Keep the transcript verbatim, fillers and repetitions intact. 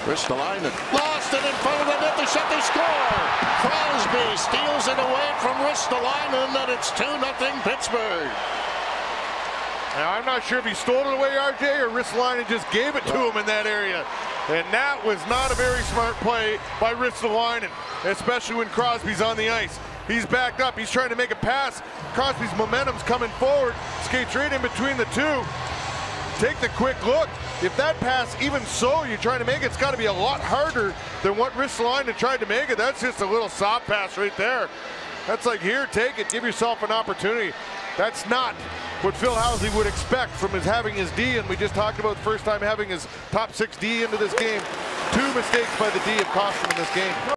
Ristolainen lost it in front of the net. They shot, they score. Crosby steals it away from Ristolainen, and it's two nothing Pittsburgh. Now, I'm not sure if he stole it away, R J, or Ristolainen just gave it to him in that area. And that was not a very smart play by Ristolainen, especially when Crosby's on the ice. He's backed up. He's trying to make a pass. Crosby's momentum's coming forward. Skates right in between the two. Take the quick look. If that pass, even so, you're trying to make it, it's got to be a lot harder than what Ristolainen tried to make it. That's just a little soft pass right there. That's like, here, take it. Give yourself an opportunity. That's not what Phil Housley would expect from his having his D, and we just talked about the first time having his top six D into this game. Two mistakes by the D have cost him in this game.